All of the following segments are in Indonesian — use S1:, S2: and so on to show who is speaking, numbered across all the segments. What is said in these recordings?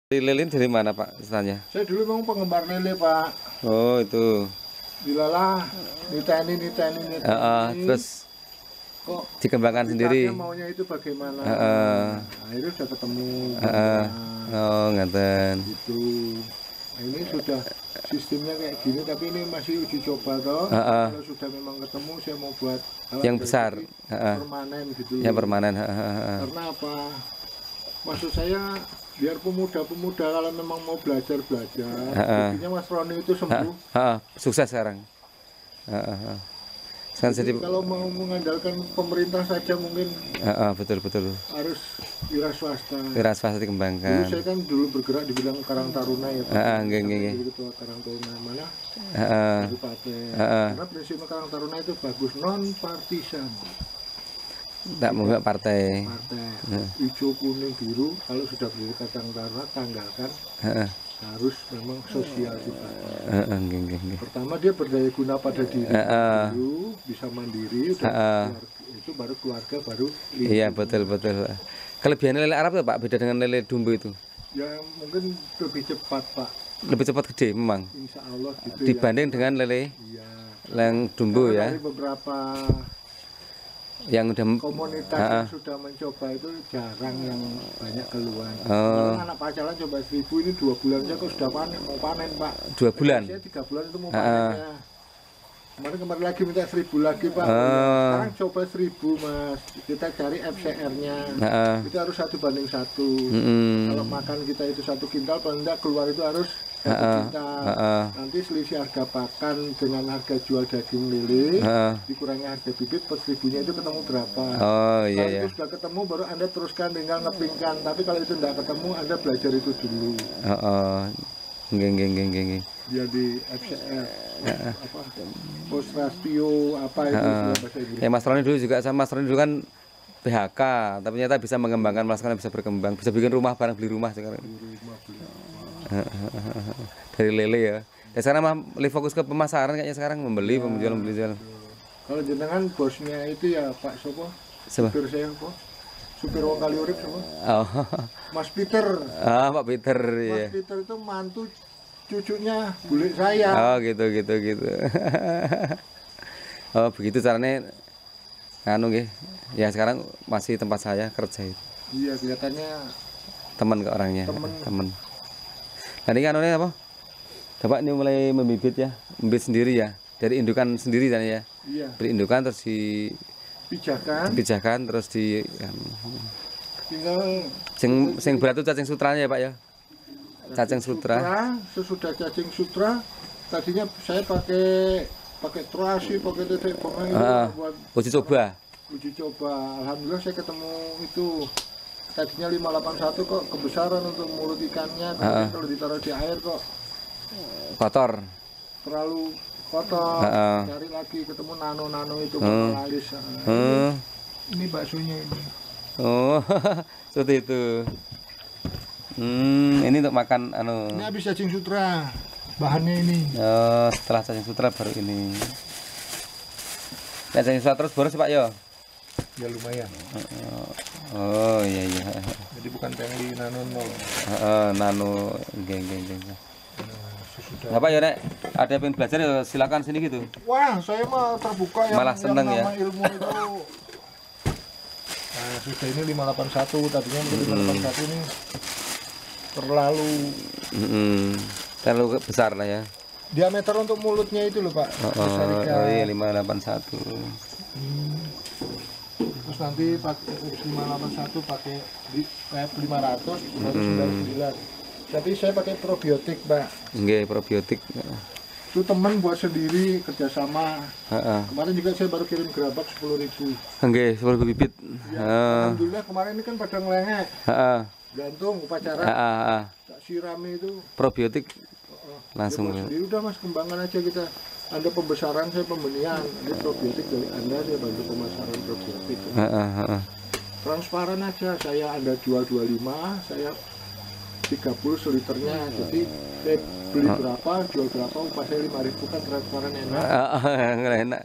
S1: Lilin dari mana Pak istilahnya?
S2: Saya dulu memang penggemar lele Pak.
S1: Oh itu.
S2: Dilalah niteni.
S1: Terus
S2: Kok
S1: dikembangkan sendiri.
S2: maunya itu bagaimana? Akhirnya sudah ketemu.
S1: Oh ngaten.
S2: Itu. Nah, ini sudah sistemnya kayak gini, tapi ini masih uji coba toh. Kalau sudah memang ketemu, saya mau buat
S1: yang besar,
S2: permanen gitu.
S1: Ya permanen.
S2: Karena apa? Maksud saya biar pemuda-pemuda kalau memang mau belajar, buktinya Mas Roni itu sembuh.
S1: Sukses sekarang.
S2: Jadi kalau mau mengandalkan pemerintah saja mungkin
S1: betul
S2: harus wira swasta.
S1: Wira swasta dikembangkan.
S2: Dulu saya kan bergerak di bidang Karang Taruna ya Pak. Ketua Karang Taruna mana? Kabupaten. Karena prinsipnya Karang Taruna itu bagus, non partisan.
S1: Tak mau partai.
S2: Hijau, kuning, biru. Kalau sudah berdiri Karang Taruna tanggalkan. Harus memang sosial sifatnya. Pertama dia berdaya guna pada diri dulu, bisa mandiri, itu baru keluarga, baru lingkungan.
S1: Iya betul. Kelebihan lele Arab tuh Pak beda dengan lele dumbo itu?
S2: Ya mungkin lebih cepat Pak.
S1: Lebih cepat gede memang.
S2: Insya Allah gitu
S1: dibanding dengan lele yang dumbo ya.
S2: Dari beberapa
S1: yang udah
S2: komunitas yang sudah mencoba itu jarang yang banyak keluhan. Anak pacaran coba 1000 ini 2 bulan aja kok sudah mau panen Pak.
S1: 2 bulan?
S2: Saya 3 bulan itu mau panen ya. Kemarin lagi minta 1000 lagi Pak. Sekarang coba 1000 Mas. Kita cari FCR-nya. Itu harus 1:1. Kalau makan kita itu 1 kintal, paling enggak keluar itu harus 1 kintal. Nanti selisih harga pakan dengan harga jual daging lele, dikurangi harga bibit per 1000-nya itu ketemu berapa. Kalau itu sudah ketemu baru Anda teruskan tinggal ngepingkan. Tapi kalau itu tidak ketemu Anda belajar itu dulu.
S1: Geng.
S2: Dia di FCR apa post ratio apa itu bahasa Inggris.
S1: Mas Roni dulu juga sama Mas Roni dulu kan PHK, tapi ternyata bisa mengembangkan, melaksanakan, bisa berkembang, bisa bikin rumah, barang beli rumah sekarang. Dari lele ya. Ya sekarang mah lebih fokus ke pemasaran kayaknya sekarang, membeli, menjual.
S2: Kalau jenengan bosnya itu ya Pak Sopo, supir saya Sopo, supir wong kali urip Sopo. Mas Peter.
S1: Pak Peter.
S2: Mas Peter itu mantu cucunya bule saya.
S1: Gitu. Begitu caranya nganu nggih. Ya sekarang masih tempat saya kerja itu.
S2: Iya, kelihatannya
S1: teman ke orangnya. Teman. Nah ini kan apa? Bapak ini mulai membibit ya, membibit sendiri ya, dari indukan sendiri kan ya.
S2: Iya.
S1: Beri indukan terus dipijakan terus di
S2: tinggal
S1: sing berat itu cacing sutranya ya Pak ya. Cacing sutra.
S2: Sesudah cacing sutra, tadinya saya pakai terasi, pakai tetek bengong buat
S1: uji coba.
S2: Alhamdulillah saya ketemu itu. Tadinya 581 kok kebesaran untuk mulut ikannya, kalau ditaruh di air kok
S1: kotor.
S2: Terlalu kotor. Cari lagi ketemu nano itu lalis. Ini baksonya ini.
S1: Seperti itu. Ini untuk makan
S2: Ini habis cacing sutra. Bahannya ini.
S1: Setelah cacing sutra baru ini. Cacing sutra terus boros Pak ya?
S2: Ya lumayan.
S1: Iya.
S2: Jadi bukan pengli nano nol.
S1: Nano geng. Apa ya Nek? Ada yang pengen belajar ya silakan sini gitu.
S2: Wah, saya mah terbuka ya.
S1: Malah seneng ya.
S2: Ilmu itu. Nah, sudah ini 581 tadinya 581 ini
S1: terlalu besar lah ya.
S2: Diameter untuk mulutnya itu loh Pak.
S1: Iya 581.
S2: Terus nanti pakai 581 pakai PF 500 199. Tapi saya pakai probiotik Pak.
S1: Nggih, probiotik.
S2: Itu teman buat sendiri kerjasama. Kemarin juga saya baru kirim gerabak 10.000.
S1: Nggih, 10.000 bibit.
S2: Alhamdulillah kemarin ini kan pada ngelengek. Gantung upacara. Tak sirami itu.
S1: Probiotik. Langsung.
S2: Ya, sendiri udah Mas kembangkan aja kita. Anda pembesaran, saya pembenihan. Ini probiotik dari Anda, saya bantu pemasaran probiotik. Transparan aja, saya Anda jual 25, saya 30 seliternya. Jadi saya beli berapa, jual berapa, upah saya 5.000 kan transparan enak.
S1: Enak.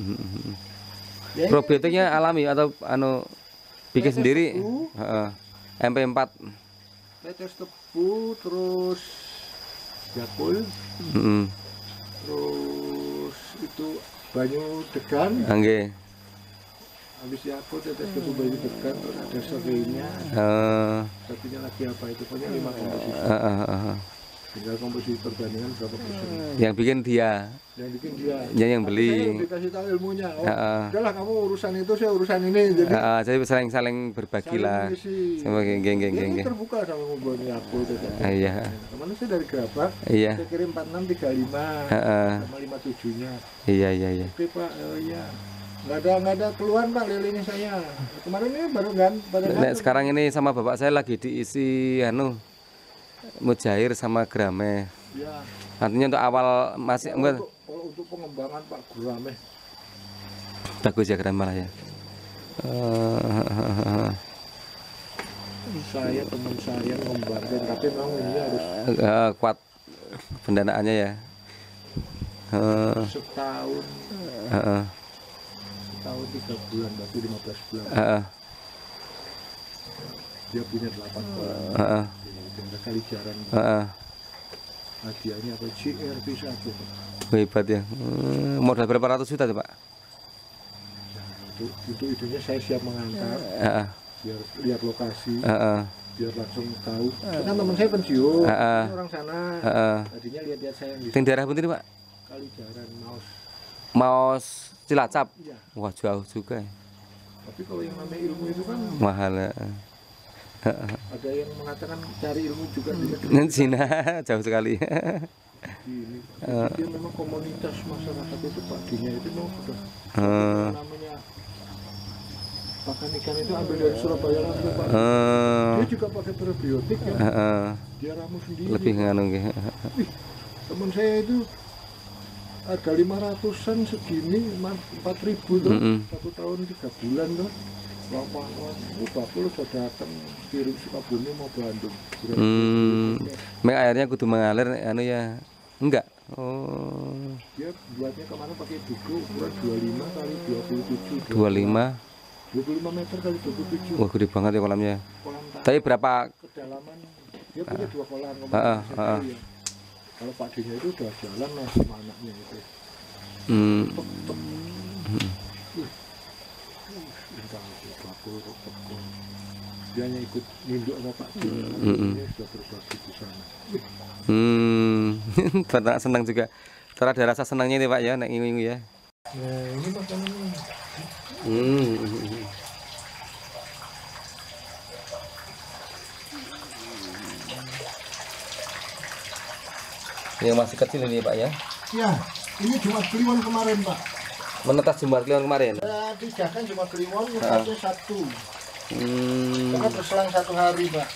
S1: Probiotiknya alami atau bikin sendiri? MP4.
S2: Tetes tebu, terus Yakul, terus itu banyu degan.
S1: Nggih.
S2: Habis Yakul tetes tebu banyu degan, terus ada satunya. Satunya lagi apa itu? Pokoknya 5 komposisi. Tinggal komposisi perbandingan berapa persen.
S1: Yang bikin dia.
S2: Yang bikin dia.
S1: Yang beli.
S2: Saya dikasih tahu ilmunya. Udahlah kamu urusan itu, saya urusan ini.
S1: Jadi saling berbagi lah. Sama geng.
S2: Ini terbuka sama ngobrolnya aku.
S1: Iya.
S2: Kemana saya dari Gerabak.
S1: Iya.
S2: Saya kirim 4635 sama 57-nya.
S1: Iya.
S2: Oke Pak, iya. Nggak ada keluhan Pak lelenya saya. Kemarin ini baru
S1: sekarang ini sama bapak saya lagi diisi mujair sama grameh.
S2: Ya.
S1: Artinya untuk awal masih
S2: untuk pengembangan Pak grameh.
S1: Bagus ya grameh lah ya.
S2: Teman saya ngembangin, tapi memang ini harus
S1: kuat pendanaannya ya.
S2: Setahun 3 bulan, berarti 15 bulan. Dia punya 8 bulan. Dengan kali jaran. Hadiahnya apa? CRP 1.
S1: Hebat ya. Modal berapa ratus juta tuh Pak?
S2: Itu itunya saya siap mengantar. Biar lihat lokasi. Biar langsung tahu. Kan teman saya pensiun, orang sana. Tadinya lihat saya yang di
S1: daerah pun ini Pak?
S2: Kali jaran
S1: Maos Cilacap.
S2: Iya.
S1: Wah jauh juga ya.
S2: Tapi kalau yang namanya ilmu itu kan
S1: mahal ya.
S2: Ada yang mengatakan cari ilmu juga di
S1: Cina jauh sekali.
S2: Ini dia memang komunitas masyarakat itu Pak Dinya itu memang sudah namanya pakan ikan itu ambil dari Surabaya langsung Pak. Dia juga pakai probiotik ya. Dia ramu sendiri.
S1: Lebih nganu nggih.
S2: Teman saya itu harga 500-an segini 4.000 tuh. 1 tahun 3 bulan tuh. Bapak lu sudah datang kirim Sukabumi mau Bandung.
S1: Airnya kudu mengalir ya. Enggak.
S2: Dia buatnya kemana pakai buku ukuran 25 kali 27. 25 meter kali 27.
S1: Wah, gede banget ya kolamnya. Tapi berapa
S2: kedalaman? Dia punya 2 kolam. Kalau Pak Dinya itu udah jalan lah sama anaknya itu. Dia hanya ikut ninduk sama Pak Dinya. Dia sudah berbagi di sana.
S1: Benar senang juga. Terus ada rasa senangnya ini Pak ya, naik ngingu ya.
S2: Nah, ini makanannya.
S1: Yang masih kecil ini Pak ya?
S2: Ya, ini Jumat Kliwon kemarin Pak.
S1: Menetas Jumat Kliwon kemarin?
S2: Tidak kan Jumat Kliwon, menetasnya 1. Karena berselang 1 hari Pak.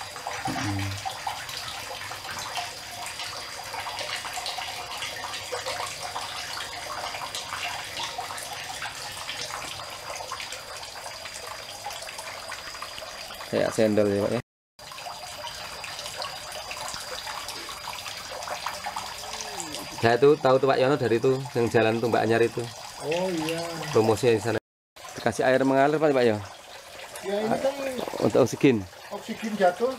S1: Kayak sendal ya Pak ya. Saya tuh tahu tuh Pak Yono dari itu yang jalan tuh Mbak Anyar itu.
S2: Oh iya.
S1: Promosinya di sana. Dikasih air mengalir Pak Yo.
S2: Ya ini kan
S1: untuk oksigen.
S2: Oksigen jatuh.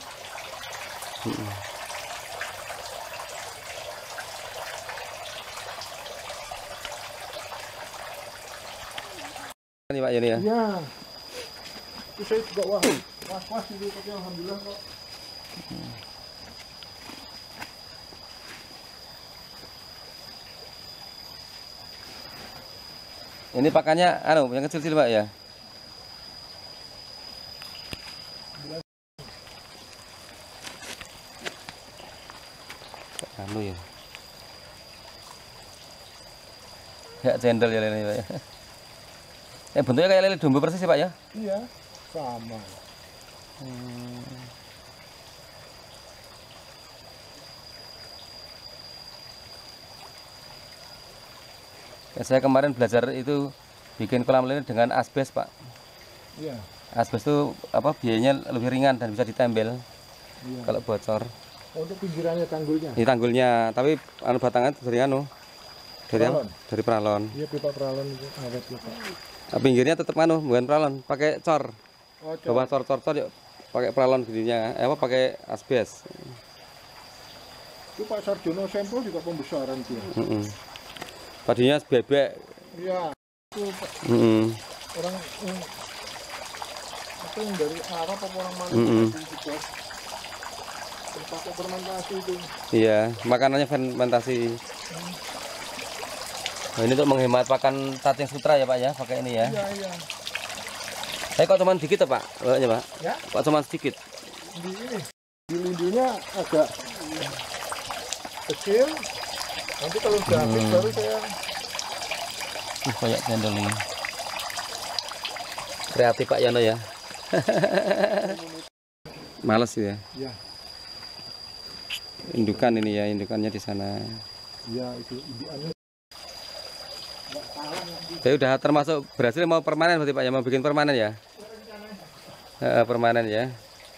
S1: Ini Pak Yoni ya.
S2: Iya. Itu saya juga was-was itu tapi alhamdulillah kok.
S1: Ini pakannya yang kecil-kecil Pak ya. Ya. Ya cendol ya lele Pak ya. Bentuknya kayak lele domba persis ya Pak ya?
S2: Iya, sama.
S1: Ya, saya kemarin belajar itu bikin kolam lele dengan asbes Pak.
S2: Iya.
S1: Asbes itu biayanya lebih ringan dan bisa ditempel. Iya. Kalau bocor.
S2: Untuk pinggirannya tanggulnya?
S1: Di tanggulnya, tapi batangan dari pralon.
S2: Iya, pipa pralon itu awet Pak.
S1: Pinggirnya tetap bukan pralon, pakai cor. Oh, cor. Bawa cor yuk. pakai pralon gininya, apa pakai asbes.
S2: Itu Pak Sarjono sampel juga pembesaran dia.
S1: Tadinya bebek.
S2: Iya. Itu orang itu yang dari Arab apa orang mana juga pakai fermentasi itu.
S1: Iya, makanannya fermentasi. Nah, ini untuk menghemat pakan cacing sutra ya Pak ya, pakai ini ya.
S2: Iya, iya.
S1: Saya kok cuma sedikit ya Pak, bawanya Pak?
S2: Ya?
S1: Kok cuma sedikit?
S2: Di lindinya agak kecil. Nanti kalau udah habis baru saya.
S1: Banyak cendol nih. Kreatif Pak Yono ya. Males ya.
S2: Ya.
S1: Indukan ini ya, indukannya di sana.
S2: Iya, itu indukannya.
S1: Saya udah termasuk berhasil mau permanen berarti Pak ya, mau bikin permanen ya. Permanen ya.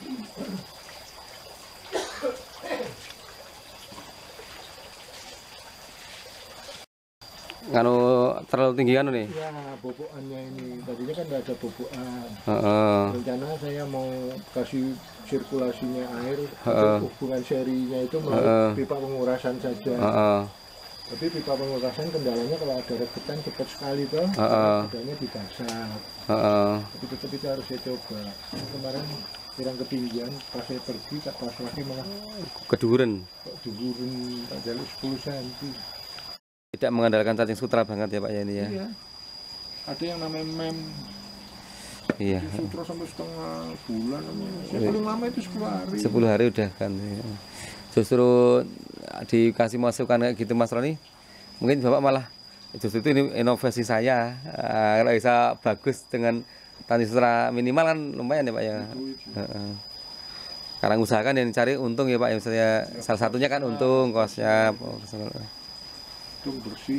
S1: Nganu terlalu tinggi kan nih?
S2: Ya, bobokannya ini. Tadinya kan nggak ada bobokan. Rencana saya mau kasih sirkulasinya air, hubungan serinya itu melalui pipa pengurasan saja. Tapi pipa pengurasan kendalanya kalau ada rebutan cepat sekali tuh, rebutannya didasar. Tapi tetap itu harus saya coba. Kemarin kurang ketinggian, pas saya pergi, pas lagi malah
S1: keduren.
S2: Keduren, tak jalur 10 cm.
S1: Tidak mengandalkan cacing sutra banget ya Pak ya ini ya.
S2: Iya. Ada yang namanya mem.
S1: Iya.
S2: Sutra sampai setengah bulan. Yang paling lama itu 10 hari.
S1: 10 hari udah kan. Ya. Justru dikasih masukan kayak gitu Mas Roni, mungkin Bapak malah justru itu ini inovasi saya. Kalau bisa bagus dengan cacing sutra minimal kan lumayan ya Pak ya. Sekarang usahakan yang cari untung ya Pak ya, misalnya salah satunya kan untung kosnya.
S2: Untung bersih.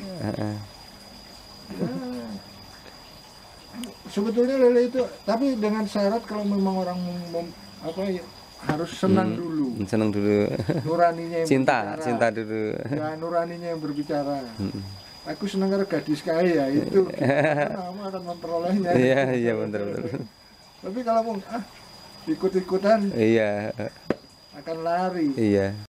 S2: Sebetulnya lele itu, tapi dengan syarat kalau memang orang apa ya, harus senang dulu.
S1: Senang dulu.
S2: Nuraninya yang
S1: cinta,
S2: berbicara.
S1: cinta dulu.
S2: Ya, nuraninya yang berbicara. Aku senang karena gadis kaya itu. Kamu akan memperolehnya.
S1: Iya, iya benar.
S2: Tapi kalau mau ikut-ikutan,
S1: iya,
S2: akan lari.
S1: Iya.